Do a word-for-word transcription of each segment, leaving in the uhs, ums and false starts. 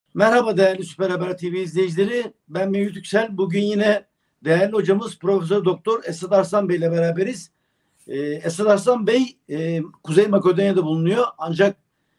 Merhaba değerli Süper Haber T V izleyicileri. Ben Mevlüt Yüksel. Bugün yine değerli hocamız Profesör Doktor Esad Arslan Bey ile beraberiz. Ee, Esad Arslan Bey e, Kuzey Makedonya'da bulunuyor. Ancak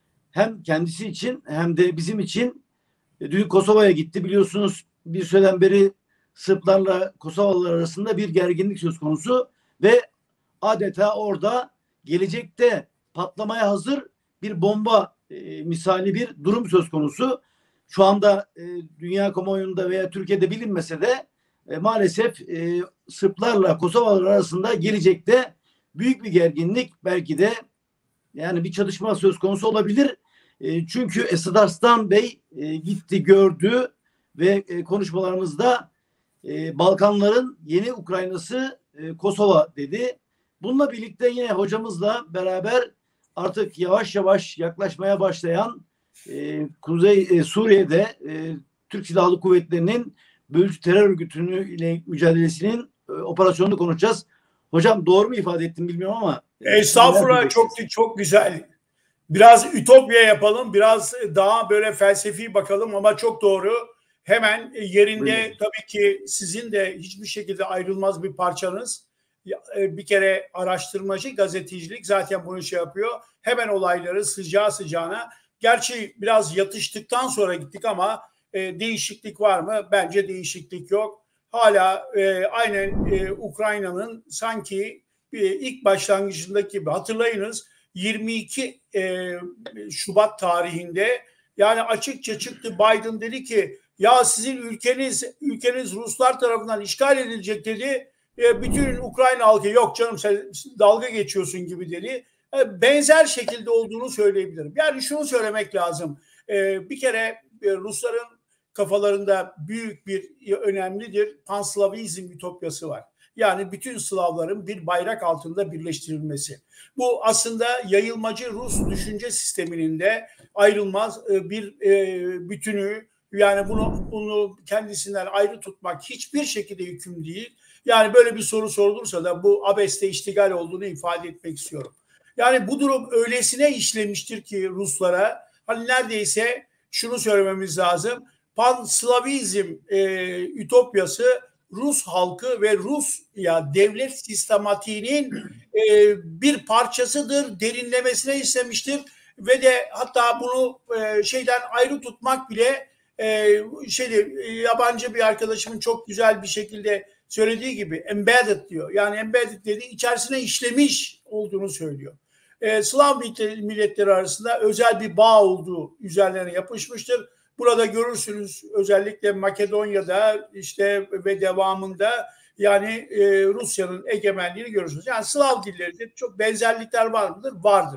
hem kendisi için hem de bizim için e, dün Kosova'ya gitti. Biliyorsunuz bir süreden beri Sırplarla Kosovalılar arasında bir gerginlik söz konusu ve adeta orada gelecekte patlamaya hazır bir bomba e, misali bir durum söz konusu. Şu anda e, dünya kamuoyunda veya Türkiye'de bilinmese de e, maalesef e, Sırplarla Kosovalılar arasında gelecekte büyük bir gerginlik, belki de yani bir çatışma söz konusu olabilir. E, çünkü Esad Arslan Bey e, gitti, gördü ve e, konuşmalarımızda e, Balkanların yeni Ukraynası e, Kosova dedi. Bununla birlikte yine hocamızla beraber artık yavaş yavaş yaklaşmaya başlayan e, Kuzey e, Suriye'de e, Türk Silahlı Kuvvetleri'nin bölücü terör örgütünü ile mücadelesinin e, operasyonunu konuşacağız. Hocam doğru mu ifade ettim bilmiyorum ama e, Estağfurullah, çok çok güzel. Biraz ütopya yapalım, biraz daha böyle felsefi bakalım ama çok doğru. Hemen yerinde. Buyurun. Tabii ki sizin de hiçbir şekilde ayrılmaz bir parçanız. Bir kere araştırmacı, gazetecilik zaten bunu şey yapıyor. Hemen olayları sıcağı sıcağına. Gerçi biraz yatıştıktan sonra gittik ama e, değişiklik var mı? Bence değişiklik yok. Hala e, aynen e, Ukrayna'nın sanki e, ilk başlangıcındaki gibi, hatırlayınız yirmi iki e, Şubat tarihinde yani açıkça çıktı, Biden dedi ki ya sizin ülkeniz ülkeniz Ruslar tarafından işgal edilecek dedi. E, bütün Ukrayna halkı yok canım sen dalga geçiyorsun gibi dedi. E, benzer şekilde olduğunu söyleyebilirim. Yani şunu söylemek lazım. E, bir kere e, Rusların kafalarında büyük bir önemlidir Panslavizm ütopyası var. Yani bütün Slavların bir bayrak altında birleştirilmesi. Bu aslında yayılmacı Rus düşünce sisteminin de ayrılmaz bir bütünü. Yani bunu, bunu kendisinden ayrı tutmak hiçbir şekilde hüküm değil. Yani böyle bir soru sorulursa da bu abeste iştigal olduğunu ifade etmek istiyorum. Yani bu durum öylesine işlemiştir ki Ruslara, hani neredeyse şunu söylememiz lazım. Panslavizm e, ütopyası Rus halkı ve Rus ya devlet sistematiğinin e, bir parçasıdır, derinlemesine istemiştir ve de hatta bunu e, şeyden ayrı tutmak bile e, şeyde e, yabancı bir arkadaşımın çok güzel bir şekilde söylediği gibi embedded diyor. Yani embedded dediği içerisine işlemiş olduğunu söylüyor. E, Slav milletleri arasında özel bir bağ olduğu üzerlerine yapışmıştır. Burada görürsünüz özellikle Makedonya'da işte ve devamında yani e, Rusya'nın egemenliğini görürsünüz. Yani Slav dillerinde çok benzerlikler var mıdır? Vardır.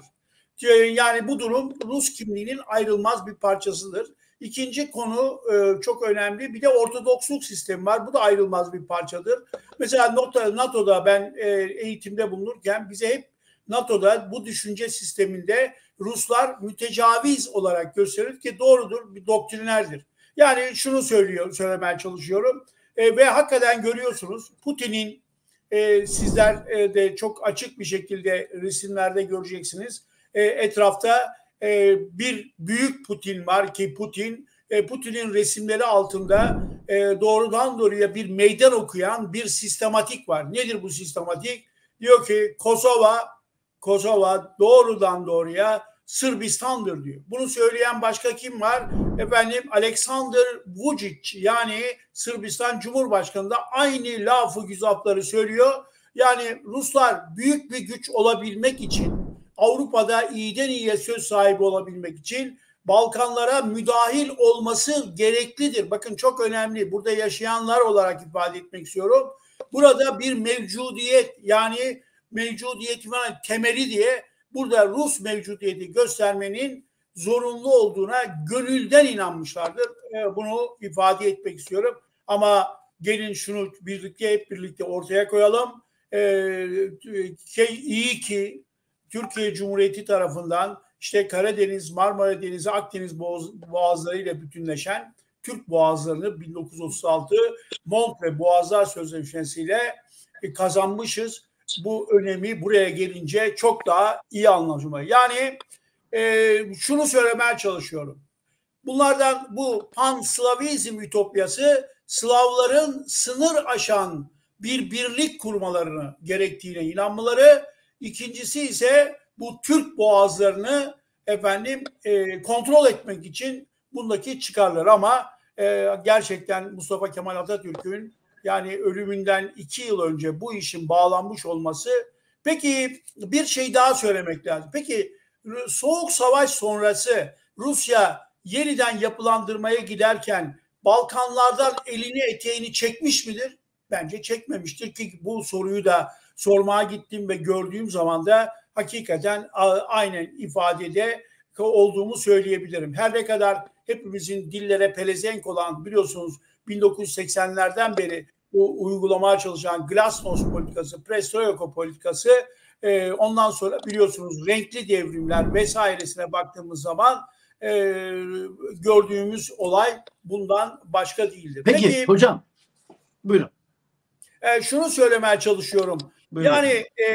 Yani bu durum Rus kimliğinin ayrılmaz bir parçasıdır. İkinci konu e, çok önemli. Bir de Ortodoksluk sistemi var. Bu da ayrılmaz bir parçadır. Mesela NATO'da ben e, eğitimde bulunurken bize hep NATO'da bu düşünce sisteminde Ruslar mütecaviz olarak gösterir ki doğrudur, bir doktrinerdir. Yani şunu söylüyor, söylemeye çalışıyorum e, ve hakikaten görüyorsunuz Putin'in e, sizler e, de çok açık bir şekilde resimlerde göreceksiniz. E, etrafta e, bir büyük Putin var ki Putin e, Putin'in resimleri altında e, doğrudan doğruya bir meydan okuyan bir sistematik var. Nedir bu sistematik? Diyor ki Kosova Kosova doğrudan doğruya Sırbistan'dır diyor. Bunu söyleyen başka kim var? Efendim Aleksandar Vučić yani Sırbistan Cumhurbaşkanı da aynı lafı güzapları söylüyor. Yani Ruslar büyük bir güç olabilmek için, Avrupa'da iyiden iyiye söz sahibi olabilmek için Balkanlara müdahil olması gereklidir. Bakın çok önemli. Burada yaşayanlar olarak ifade etmek istiyorum. Burada bir mevcudiyet yani mevcudiyetin temeli diye burada Rus mevcudiyeti göstermenin zorunlu olduğuna gönülden inanmışlardır. Bunu ifade etmek istiyorum. Ama gelin şunu birlikte hep birlikte ortaya koyalım. Ee, iyi ki Türkiye Cumhuriyeti tarafından işte Karadeniz, Marmara Denizi, Akdeniz boğazları ile bütünleşen Türk boğazlarını bin dokuz yüz otuz altı Montre Boğazlar Sözleşmesi ile kazanmışız. Bu önemi buraya gelince çok daha iyi anlaşılıyor. Yani e, şunu söylemeye çalışıyorum. Bunlardan bu Pan-Slavizm ütopyası Slavların sınır aşan bir birlik kurmalarını gerektiğine inanmaları. İkincisi ise bu Türk boğazlarını efendim e, kontrol etmek için bundaki çıkarlar. Ama e, gerçekten Mustafa Kemal Atatürk'ün yani ölümünden iki yıl önce bu işin bağlanmış olması. Peki bir şey daha söylemek lazım. Peki Soğuk Savaş sonrası Rusya yeniden yapılandırmaya giderken Balkanlardan elini eteğini çekmiş midir? Bence çekmemiştir ki bu soruyu da sormaya gittim ve gördüğüm zaman da hakikaten aynen ifadede olduğumu söyleyebilirim. Her ne kadar hepimizin dillere pelesenk olan biliyorsunuz bin dokuz yüz seksenlerden beri bu uygulamaya çalışan glasnost politikası, perestroika politikası, ondan sonra biliyorsunuz renkli devrimler vesairesine baktığımız zaman e, gördüğümüz olay bundan başka değildir. Peki, Peki hocam buyurun. E, şunu söylemeye çalışıyorum. Buyurun. Yani e,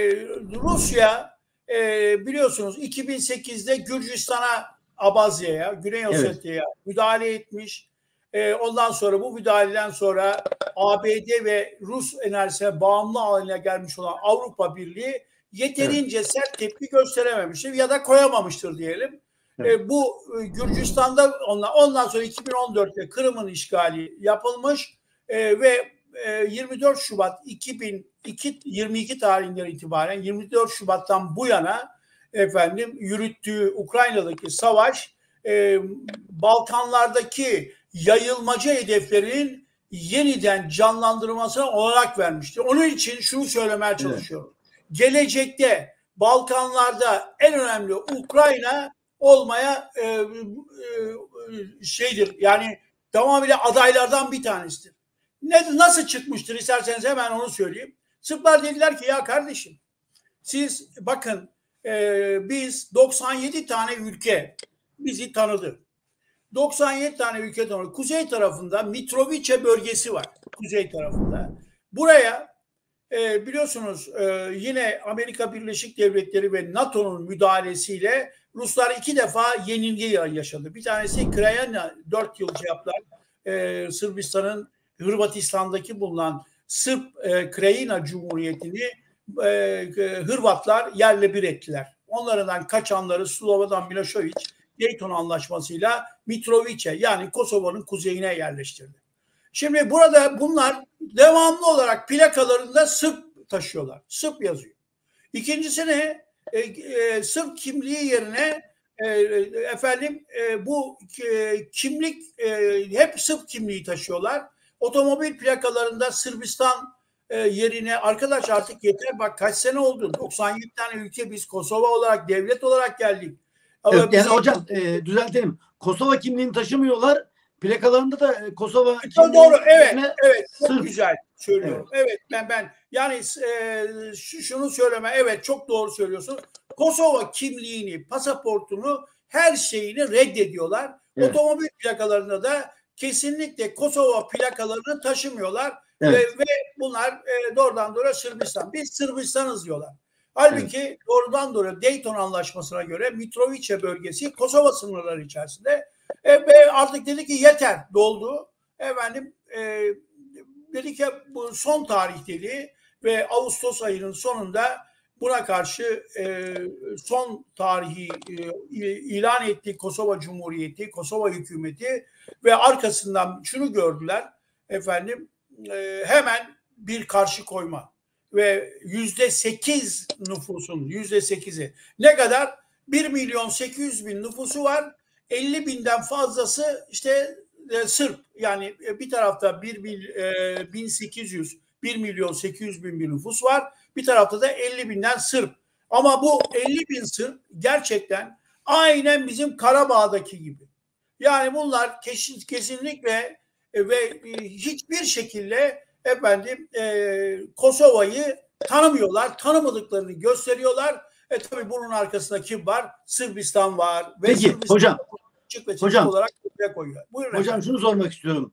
Rusya e, biliyorsunuz iki bin sekizde Gürcistan'a, Abazya'ya, Güney Ossetya'ya evet. müdahale etmiş. E, ondan sonra bu müdahaleden sonra A B D ve Rus enerjisine bağımlı haline gelmiş olan Avrupa Birliği yeterince evet. sert tepki gösterememiştir ya da koyamamıştır diyelim. Evet. E, bu e, Gürcistan'da ondan, ondan sonra iki bin on dörtte Kırım'ın işgali yapılmış e, ve e, yirmi dört Şubat iki bin yirmi iki tarihinden itibaren yirmi dört Şubat'tan bu yana efendim yürüttüğü Ukrayna'daki savaş e, Balkanlardaki yayılmacı hedeflerin yeniden canlandırılmasına olarak vermiştir. Onun için şunu söylemeye çalışıyorum. Evet. Gelecekte Balkanlarda en önemli Ukrayna olmaya e, e, şeydir. Yani tamamıyla adaylardan bir tanesidir. Ne, nasıl çıkmıştır isterseniz hemen onu söyleyeyim. Sırplar dediler ki ya kardeşim siz bakın e, biz doksan yedi tane ülke bizi tanıdı. doksan yedi tane ülke tanıdı. Kuzey tarafında Mitrovice bölgesi var. Kuzey tarafında. Buraya e, biliyorsunuz e, yine Amerika Birleşik Devletleri ve NATO'nun müdahalesiyle Ruslar iki defa yenilgi yaşadı. Bir tanesi Krajina dört yıl yaptılar. E, Sırbistan'ın Hırvatistan'daki bulunan Sırp e, Krajina Cumhuriyeti'ni e, e, Hırvatlar yerle bir ettiler. Onlardan kaçanları Slobodan Milošević Dayton Anlaşması'yla Mitrovice yani Kosova'nın kuzeyine yerleştirdi. Şimdi burada bunlar devamlı olarak plakalarında Sırp taşıyorlar. Sırp yazıyor. İkincisi ne? E, e, Sırp kimliği yerine e, efendim e, bu e, kimlik e, hep Sırp kimliği taşıyorlar. Otomobil plakalarında Sırbistan e, yerine arkadaş artık yeter bak kaç sene oldu. doksan yedi tane ülke biz Kosova olarak devlet olarak geldik. Evet, yani bizim... hocam e, düzeltelim. Kosova kimliğini taşımıyorlar. Plakalarında da Kosova kimliği. Doğru evet evet çok Sırp. Güzel söylüyorum. Evet, evet ben ben yani e, şunu söyleme evet çok doğru söylüyorsun. Kosova kimliğini, pasaportunu her şeyini reddediyorlar. Evet. Otomobil plakalarında da kesinlikle Kosova plakalarını taşımıyorlar. Evet. Ve, ve bunlar e, doğrudan doğruya Sırbistan. Biz Sırbistan'ız diyorlar. Halbuki evet. doğrudan doğruya Dayton Anlaşması'na göre Mitrovice bölgesi Kosova sınırları içerisinde e, ve artık dedi ki yeter doldu. Efendim e, dedi ki bu son tarih dedi ve Ağustos ayının sonunda buna karşı e, son tarihi e, ilan etti Kosova Cumhuriyeti, Kosova hükümeti ve arkasından şunu gördüler efendim e, hemen bir karşı koyma ve yüzde sekiz nüfusun yüzde sekizi ne kadar bir milyon sekiz yüz bin nüfusu var elli binden fazlası işte e, Sırp yani e, bir tarafta bir e, bin sekiz yüz bir milyon sekiz yüz bin bir nüfus var. Bir tarafta da elli binden Sırp. Ama bu elli bin Sırp gerçekten aynen bizim Karabağ'daki gibi. Yani bunlar kesin, kesinlikle e, ve e, hiçbir şekilde efendim e, Kosova'yı tanımıyorlar. Tanımadıklarını gösteriyorlar. E tabii bunun arkasında kim var? Sırbistan var. Ve Peki Sırbistan hocam. Çık ve hocam. olarak koyuyor. Buyurun hocam efendim. şunu sormak istiyorum.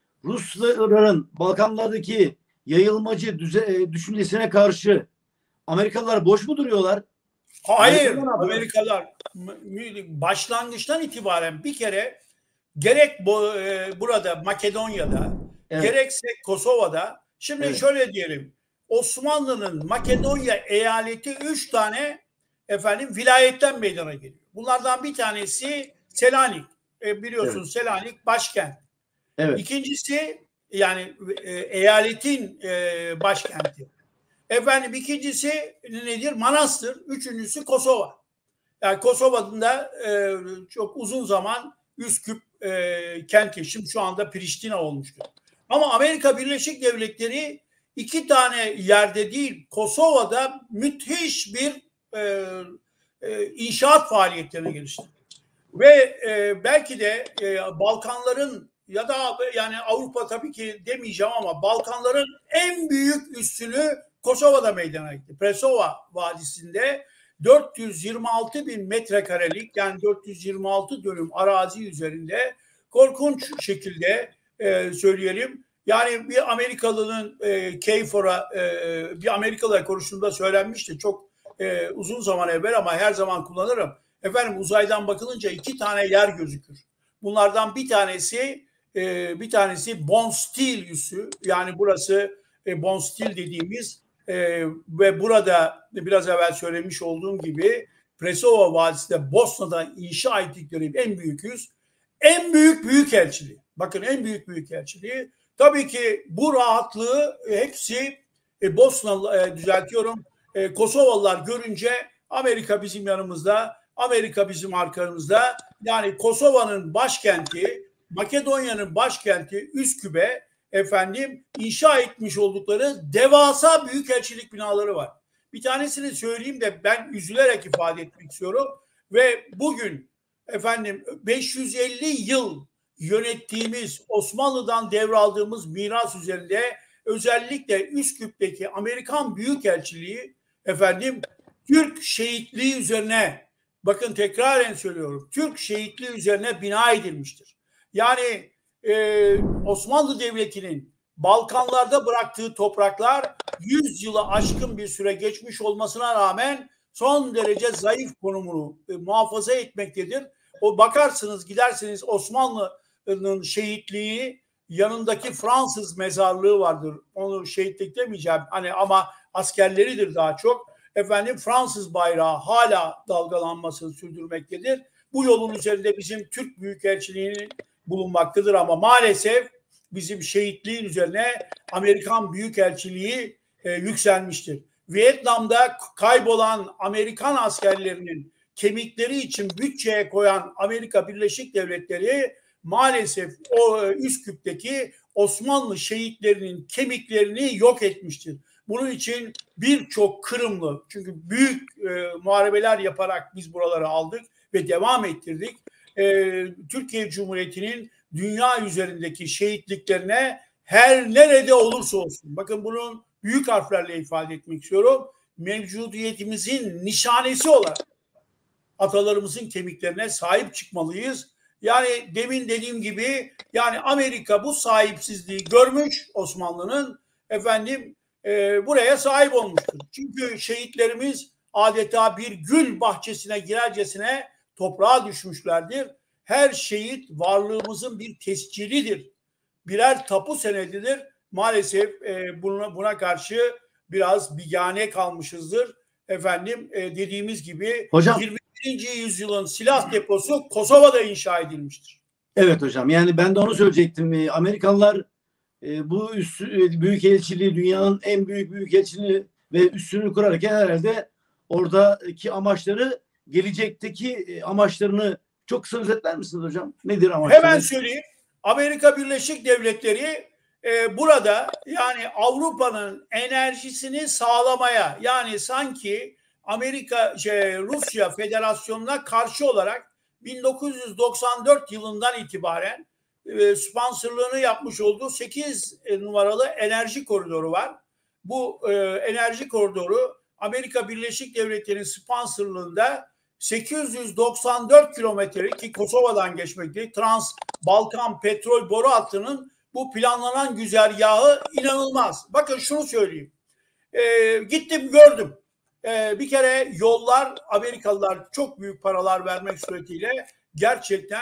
Rusların Balkanlardaki yayılmacı düze, düşüncesine karşı Amerikalılar boş mu duruyorlar? Hayır. Amerikalılar başlangıçtan itibaren bir kere gerek bu, e, burada Makedonya'da, Evet. gerekse Kosova'da, şimdi Evet. şöyle diyelim, Osmanlı'nın Makedonya eyaleti üç tane efendim vilayetten meydana geliyor. Bunlardan bir tanesi Selanik. E, biliyorsunuz Evet. Selanik başkent. Evet. İkincisi yani e, eyaletin e, başkenti. Efendim ikincisi nedir? Manastır. Üçüncüsü Kosova. Yani Kosova'nın da e, çok uzun zaman Üsküp e, kenti. Şimdi şu anda Priştina olmuştur. Ama Amerika Birleşik Devletleri iki tane yerde değil, Kosova'da müthiş bir e, e, inşaat faaliyetlerini geliştirdi. Ve e, belki de e, Balkanların ya da yani Avrupa tabii ki demeyeceğim ama Balkanların en büyük üssünü Kosova'da meydana gitti. Presova Vadisi'nde dört yüz yirmi altı bin metrekarelik yani dört yüz yirmi altı dönüm arazi üzerinde korkunç şekilde e, söyleyelim. Yani bir Amerikalı'nın e, Keyfor'a e, bir Amerikalı'ya konuştuğumda söylenmişti çok e, uzun zaman evvel ama her zaman kullanırım. Efendim uzaydan bakılınca iki tane yer gözükür. Bunlardan bir tanesi e, bir tanesi Bonstil üssü. Yani burası e, Bonstil dediğimiz e, ve burada biraz evvel söylemiş olduğum gibi Presova Vadisi'nde Bosna'da inşa ettikleri en büyük üs. En büyük büyükelçiliği. Bakın en büyük büyükelçiliği. Tabii ki bu rahatlığı hepsi e, Bosna e, düzeltiyorum. E, Kosovalılar görünce Amerika bizim yanımızda, Amerika bizim arkamızda. Yani Kosova'nın başkenti, Makedonya'nın başkenti Üsküp'e efendim inşa etmiş oldukları devasa büyükelçilik binaları var. Bir tanesini söyleyeyim de ben üzülerek ifade etmek istiyorum ve bugün efendim beş yüz elli yıl yönettiğimiz Osmanlı'dan devraldığımız miras üzerinde özellikle Üsküp'teki Amerikan Büyükelçiliği efendim Türk şehitliği üzerine bakın tekraren söylüyorum Türk şehitliği üzerine bina edilmiştir. Yani e, Osmanlı Devleti'nin Balkanlarda bıraktığı topraklar yüz yılı aşkın bir süre geçmiş olmasına rağmen son derece zayıf konumunu e, muhafaza etmektedir. O bakarsınız gidersiniz Osmanlı'nın şehitliği yanındaki Fransız mezarlığı vardır. Onu şehitlik demeyeceğim hani ama askerleridir daha çok. Efendim Fransız bayrağı hala dalgalanmasını sürdürmektedir. Bu yolun üzerinde bizim Türk Büyükelçiliği'nin bulunmaktadır ama maalesef bizim şehitliğin üzerine Amerikan Büyükelçiliği e, yükselmiştir. Vietnam'da kaybolan Amerikan askerlerinin kemikleri için bütçeye koyan Amerika Birleşik Devletleri maalesef o e, Üsküp'teki Osmanlı şehitlerinin kemiklerini yok etmiştir. Bunun için birçok Kırımlı çünkü büyük e, muharebeler yaparak biz buraları aldık ve devam ettirdik. E, Türkiye Cumhuriyeti'nin dünya üzerindeki şehitliklerine her nerede olursa olsun bakın bunun büyük harflerle ifade etmek istiyorum. Mevcudiyetimizin nişanesi olarak atalarımızın kemiklerine sahip çıkmalıyız. Yani demin dediğim gibi yani Amerika bu sahipsizliği görmüş Osmanlı'nın efendim e, buraya sahip olmuştur. Çünkü şehitlerimiz adeta bir gül bahçesine girercesine toprağa düşmüşlerdir. Her şehit varlığımızın bir tescilidir. Birer tapu senedidir. Maalesef e, buna, buna karşı biraz bigane kalmışızdır. Efendim e, dediğimiz gibi hocam, yirmi birinci yüzyılın silah deposu Kosova'da inşa edilmiştir. Evet hocam. Yani ben de onu söyleyecektim. Amerikalılar e, bu üssü, büyükelçiliği dünyanın en büyük büyükelçiliğini ve üssünü kurarken herhalde oradaki amaçları gelecekteki amaçlarını çok kısa özetler misiniz hocam? Nedir amaçları? Hemen söyleyeyim. Amerika Birleşik Devletleri e, burada yani Avrupa'nın enerjisini sağlamaya yani sanki Amerika şey, Rusya Federasyonu'na karşı olarak bin dokuz yüz doksan dört yılından itibaren e, sponsorluğunu yapmış olduğu sekiz numaralı enerji koridoru var. Bu e, enerji koridoru Amerika Birleşik Devletleri'nin sponsorluğunda sekiz yüz doksan dört kilometre ki Kosova'dan geçmekte Trans Balkan petrol boru hattının bu planlanan güzergahı inanılmaz. Bakın şunu söyleyeyim. E, gittim gördüm. E, bir kere yollar Amerikalılar çok büyük paralar vermek suretiyle gerçekten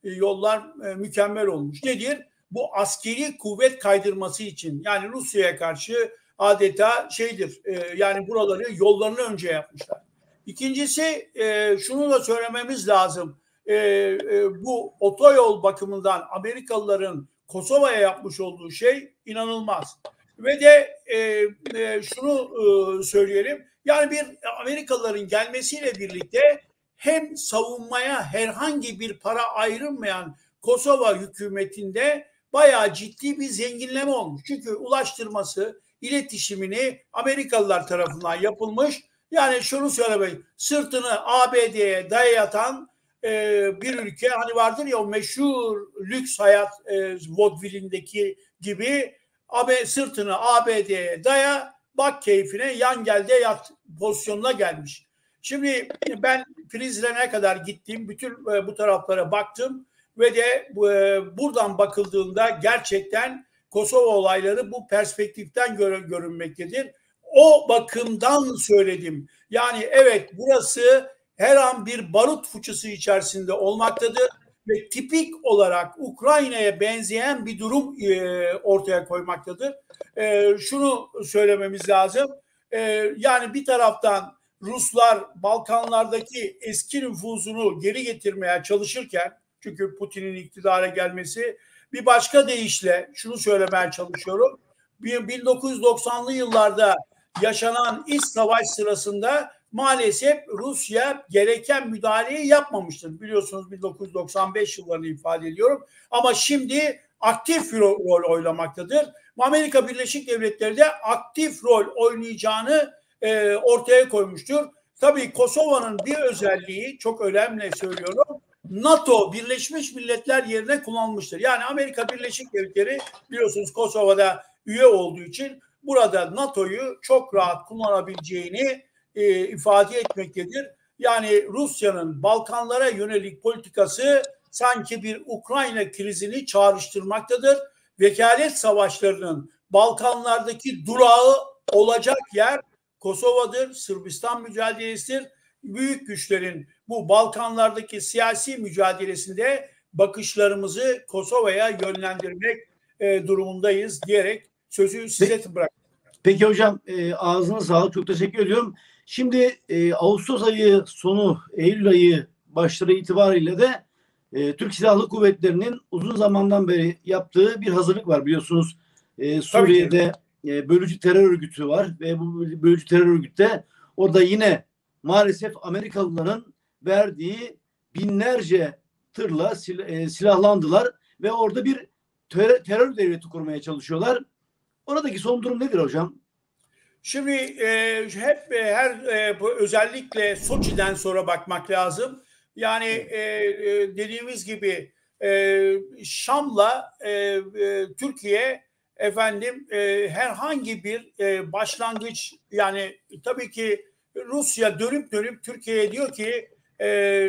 e, yollar e, mükemmel olmuş. Nedir? Bu askeri kuvvet kaydırması için, yani Rusya'ya karşı adeta şeydir, e, yani buraları, yollarını önce yapmışlar. İkincisi, e, şunu da söylememiz lazım. E, e, bu otoyol bakımından Amerikalıların Kosova'ya yapmış olduğu şey inanılmaz. Ve de e, e, şunu e, söyleyelim. Yani bir Amerikalıların gelmesiyle birlikte hem savunmaya herhangi bir para ayrılmayan Kosova hükümetinde bayağı ciddi bir zenginleme olmuş. Çünkü ulaştırması, iletişimini Amerikalılar tarafından yapılmış. Yani şunu söylemeyin, sırtını A B D'ye dayatan e, bir ülke, hani vardır ya o meşhur lüks hayat e, vaudeville'indeki gibi, abi sırtını A B D'ye daya, bak keyfine, yan gel de yat pozisyonuna gelmiş. Şimdi ben Prizren'e kadar gittim, bütün bu taraflara baktım ve de buradan bakıldığında gerçekten Kosova olayları bu perspektiften görünmektedir. O bakımdan söyledim. Yani evet, burası her an bir barut fıçısı içerisinde olmaktadır ve tipik olarak Ukrayna'ya benzeyen bir durum e, ortaya koymaktadır. E, şunu söylememiz lazım. E, yani bir taraftan Ruslar Balkanlardaki eski nüfuzunu geri getirmeye çalışırken, çünkü Putin'in iktidara gelmesi, bir başka deyişle şunu söylemeye çalışıyorum. bin dokuz yüz doksanlı yıllarda yaşanan iç savaş sırasında maalesef Rusya gereken müdahaleyi yapmamıştır. Biliyorsunuz bin dokuz yüz doksan beş yıllarını ifade ediyorum. Ama şimdi aktif rol oynamaktadır. Amerika Birleşik Devletleri de aktif rol oynayacağını e, ortaya koymuştur. Tabii Kosova'nın bir özelliği, çok önemli söylüyorum, NATO Birleşmiş Milletler yerine kullanılmıştır. Yani Amerika Birleşik Devletleri biliyorsunuz Kosova'da üye olduğu için burada NATO'yu çok rahat kullanabileceğini e, ifade etmektedir. Yani Rusya'nın Balkanlara yönelik politikası sanki bir Ukrayna krizini çağrıştırmaktadır. Vekalet savaşlarının Balkanlardaki durağı olacak yer Kosova'dır, Sırbistan mücadelesidir. Büyük güçlerin bu Balkanlardaki siyasi mücadelesinde bakışlarımızı Kosova'ya yönlendirmek e, durumundayız diyerek sözü size bırakıyorum. Peki hocam, e, ağzına sağlık. Çok teşekkür ediyorum. Şimdi e, Ağustos ayı sonu, Eylül ayı başları itibariyle de e, Türk Silahlı Kuvvetleri'nin uzun zamandan beri yaptığı bir hazırlık var. Biliyorsunuz e, Suriye'de e, bölücü terör örgütü var ve bu bölücü terör örgütte orada yine maalesef Amerikalıların verdiği binlerce tırla sil e, silahlandılar ve orada bir terör, terör devleti kurmaya çalışıyorlar. Oradaki son durum nedir hocam? Şimdi e, hep e, her e, özellikle Soçi'den sonra bakmak lazım. Yani e, e, dediğimiz gibi e, Şam'la e, e, Türkiye efendim e, herhangi bir e, başlangıç, yani tabii ki Rusya dönüp dönüp Türkiye'ye diyor ki e,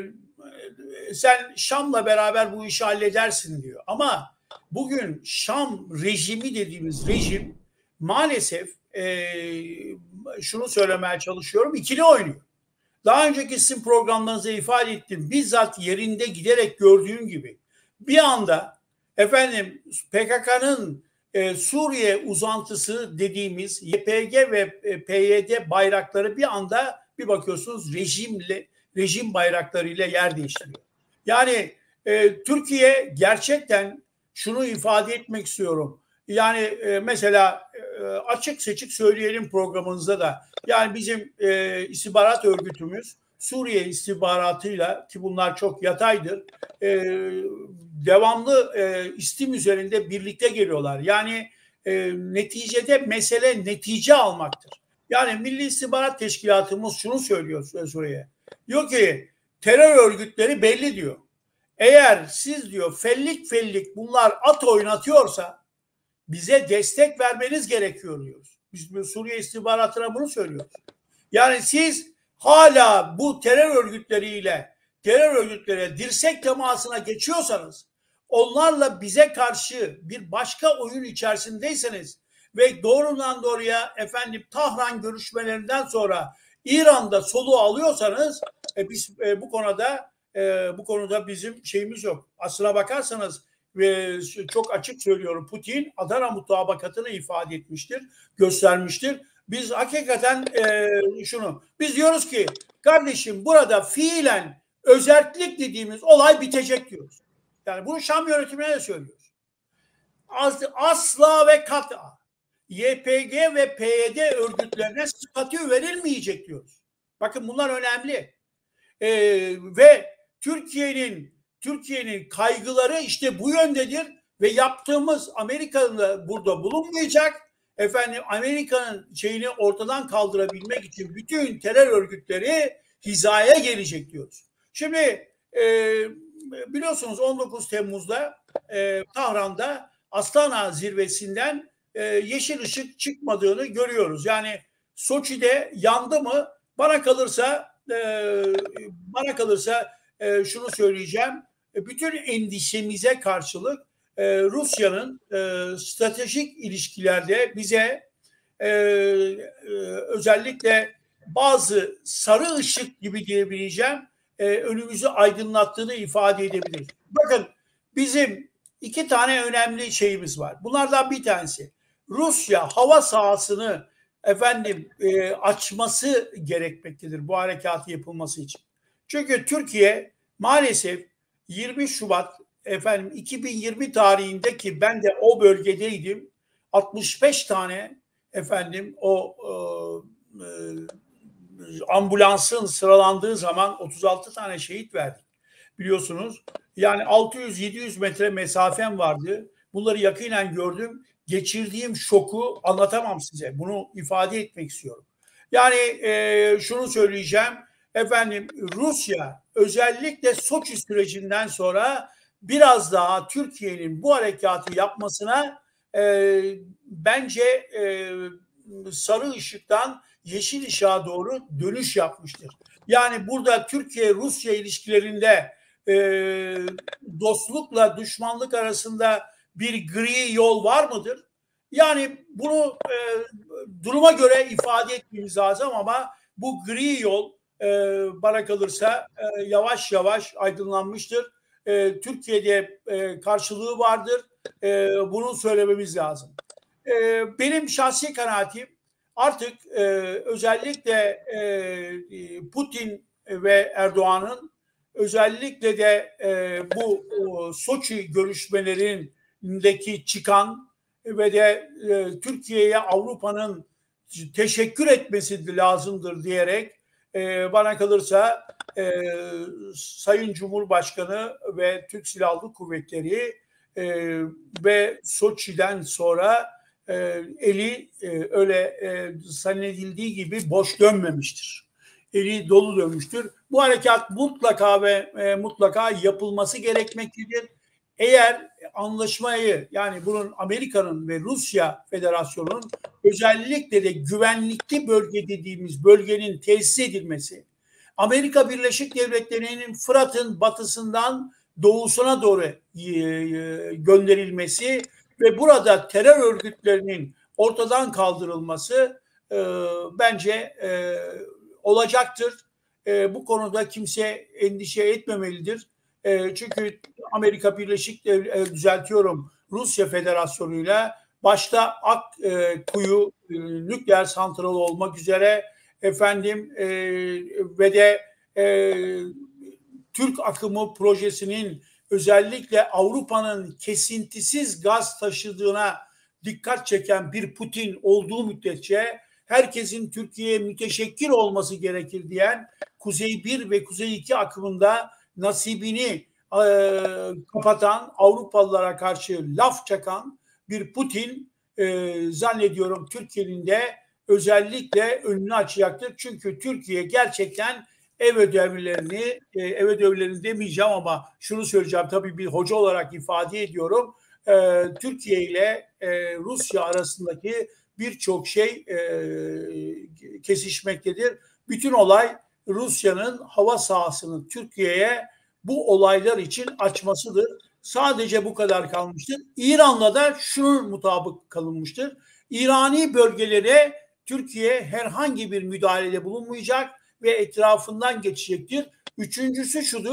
sen Şam'la beraber bu işi halledersin diyor. Ama bugün Şam rejimi dediğimiz rejim maalesef e, şunu söylemeye çalışıyorum, ikili oynuyor. Daha önceki sizin programlarınızda ifade ettim. Bizzat yerinde giderek gördüğüm gibi bir anda efendim P K K'nın e, Suriye uzantısı dediğimiz Y P G ve e, P Y D bayrakları bir anda bir bakıyorsunuz rejimle rejim bayraklarıyla yer değiştiriyor. Yani e, Türkiye gerçekten şunu ifade etmek istiyorum. Yani e, mesela e, açık seçik söyleyelim programınızda da. Yani bizim e, istihbarat örgütümüz Suriye istihbaratıyla, ki bunlar çok yataydır, e, devamlı e, istim üzerinde birlikte geliyorlar. Yani e, neticede mesele netice almaktır. Yani Milli İstihbarat Teşkilatımız şunu söylüyor Suriye'ye. Diyor ki terör örgütleri belli diyor. Eğer siz diyor fellik fellik bunlar at oynatıyorsa bize destek vermeniz gerekiyor diyoruz. Biz Suriye istihbaratına bunu söylüyoruz. Yani siz hala bu terör örgütleriyle terör örgütlere dirsek temasına geçiyorsanız, onlarla bize karşı bir başka oyun içerisindeyseniz ve doğrudan doğruya efendim Tahran görüşmelerinden sonra İran'da soluğu alıyorsanız e, biz e, bu konuda e, bu konuda bizim şeyimiz yok. Aslına bakarsanız ve çok açık söylüyorum, Putin Adana mutabakatını ifade etmiştir, göstermiştir. Biz hakikaten e, şunu, biz diyoruz ki kardeşim burada fiilen özerklik dediğimiz olay bitecek diyoruz. Yani bunu Şam yönetimine de söylüyoruz. Az, asla ve kat'a Y P G ve P Y D örgütlerine statü verilmeyecek diyoruz. Bakın bunlar önemli. Ee, ve Türkiye'nin Türkiye'nin kaygıları işte bu yöndedir ve yaptığımız Amerika'nın burada bulunmayacak. Efendim Amerika'nın şeyini ortadan kaldırabilmek için bütün terör örgütleri hizaya gelecek diyoruz. Şimdi e, biliyorsunuz on dokuz Temmuz'da e, Tahran'da Astana zirvesinden e, yeşil ışık çıkmadığını görüyoruz. Yani Soçi'de yandı mı? Bana kalırsa e, bana kalırsa e, şunu söyleyeceğim. E, bütün endişemize karşılık e, Rusya'nın e, stratejik ilişkilerde bize e, e, özellikle bazı sarı ışık gibi diyebileceğim e, önümüzü aydınlattığını ifade edebilir. Bakın bizim iki tane önemli şeyimiz var. Bunlardan bir tanesi Rusya hava sahasını efendim e, açması gerekmektedir bu harekatı yapılması için. Çünkü Türkiye maalesef yirmi Şubat efendim iki bin yirmi tarihinde ki ben de o bölgedeydim, altmış beş tane efendim o e, e, ambulansın sıralandığı zaman otuz altı tane şehit verdik. Biliyorsunuz yani altı yüz yedi yüz metre mesafem vardı. Bunları yakinen gördüm. Geçirdiğim şoku anlatamam size. Bunu ifade etmek istiyorum. Yani e, şunu söyleyeceğim. Efendim Rusya özellikle Soçi sürecinden sonra biraz daha Türkiye'nin bu harekatı yapmasına e, bence e, sarı ışıktan yeşil ışığa doğru dönüş yapmıştır. Yani burada Türkiye-Rusya ilişkilerinde e, dostlukla düşmanlık arasında bir gri yol var mıdır? Yani bunu e, duruma göre ifade etmemiz lazım ama bu gri yol e, bana kalırsa e, yavaş yavaş aydınlanmıştır. E, Türkiye'de e, karşılığı vardır. E, bunu söylememiz lazım. E, benim şahsi kanaatim artık e, özellikle e, Putin ve Erdoğan'ın özellikle de e, bu o, Soçi görüşmelerindeki çıkan ve de e, Türkiye'ye Avrupa'nın teşekkür etmesi lazımdır diyerek e, bana kalırsa e, Sayın Cumhurbaşkanı ve Türk Silahlı Kuvvetleri e, ve Soçi'den sonra e, eli e, öyle e, zannedildiği gibi boş dönmemiştir. Eli dolu dönmüştür. Bu harekat mutlaka ve e, mutlaka yapılması gerekmektedir. Eğer anlaşmayı yani bunun Amerika'nın ve Rusya Federasyonu'nun özellikle de güvenlikli bölge dediğimiz bölgenin tesis edilmesi, Amerika Birleşik Devletleri'nin Fırat'ın batısından doğusuna doğru gönderilmesi ve burada terör örgütlerinin ortadan kaldırılması e, bence e, olacaktır. E, bu konuda kimse endişe etmemelidir. E, çünkü Amerika Birleşik Devletleri, düzeltiyorum, Rusya Federasyonu'yla başta Akkuyu e, nükleer santralı olmak üzere efendim e, ve de e, Türk akımı projesinin özellikle Avrupa'nın kesintisiz gaz taşıdığına dikkat çeken bir Putin olduğu müddetçe herkesin Türkiye'ye müteşekkir olması gerekir diyen Kuzey bir ve Kuzey iki akımında nasibini e, kapatan, Avrupalılara karşı laf çakan bir Putin e, zannediyorum Türkiye'nin de özellikle önünü açacaktır. Çünkü Türkiye gerçekten ev ödevlerini, e, ev ödevlerini demeyeceğim ama şunu söyleyeceğim, tabii bir hoca olarak ifade ediyorum. E, Türkiye ile e, Rusya arasındaki birçok şey e, kesişmektedir. Bütün olay Rusya'nın hava sahasını Türkiye'ye bu olaylar için açmasıdır. Sadece bu kadar kalmıştır. İran'la da şunun mutabık kalınmıştır. İrani bölgelere Türkiye herhangi bir müdahalede bulunmayacak ve etrafından geçecektir. Üçüncüsü şudur.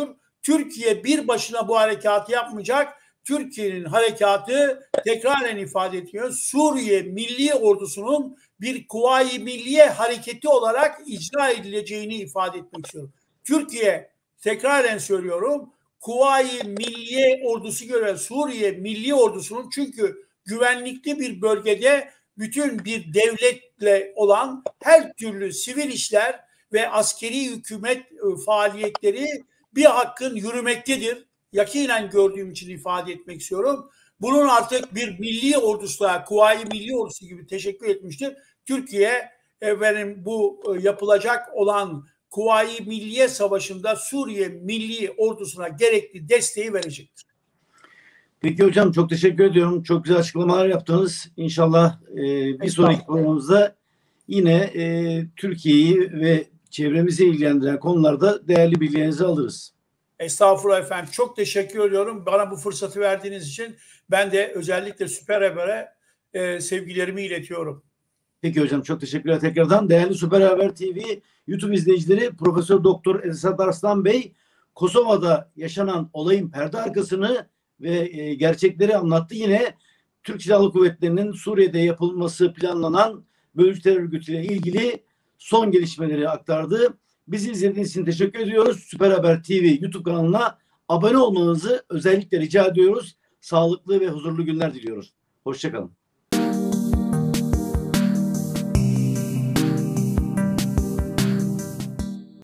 Türkiye bir başına bu harekatı yapmayacak. Türkiye'nin harekatı tekraren ifade ediyor. Suriye Milli Ordusu'nun bir Kuvayi Milliye hareketi olarak icra edileceğini ifade etmek istiyorum. Türkiye, tekraren söylüyorum, Kuvayi Milliye Ordusu göre Suriye Milli Ordusu'nun, çünkü güvenlikli bir bölgede bütün bir devletle olan her türlü sivil işler ve askeri hükümet faaliyetleri bir hakkın yürümektedir. Yakinen gördüğüm için ifade etmek istiyorum. Bunun artık bir milli ordusuya, Kuvayi Milli Ordusu gibi teşekkür etmiştir. Türkiye efendim, bu yapılacak olan Kuvayi Milliye Savaşı'nda Suriye Milli Ordusu'na gerekli desteği verecektir. Peki hocam, çok teşekkür ediyorum. Çok güzel açıklamalar yaptınız. İnşallah e, bir sonraki programımızda yine e, Türkiye'yi ve çevremizi ilgilendiren konularda değerli bilgilerinizi alırız. Estağfurullah efendim. Çok teşekkür ediyorum. Bana bu fırsatı verdiğiniz için ben de özellikle Süper Haber'e e, sevgilerimi iletiyorum. Peki hocam, çok teşekkürler tekrardan. Değerli Süper Haber T V YouTube izleyicileri, Profesör Doktor Esad Arslan Bey Kosova'da yaşanan olayın perde arkasını ve e, gerçekleri anlattı. Yine Türk Silahlı Kuvvetleri'nin Suriye'de yapılması planlanan bölücü terör örgütüyle ilgili son gelişmeleri aktardı. Bizi izlediğiniz için teşekkür ediyoruz. Süper Haber T V YouTube kanalına abone olmanızı özellikle rica ediyoruz. Sağlıklı ve huzurlu günler diliyoruz. Hoşça kalın.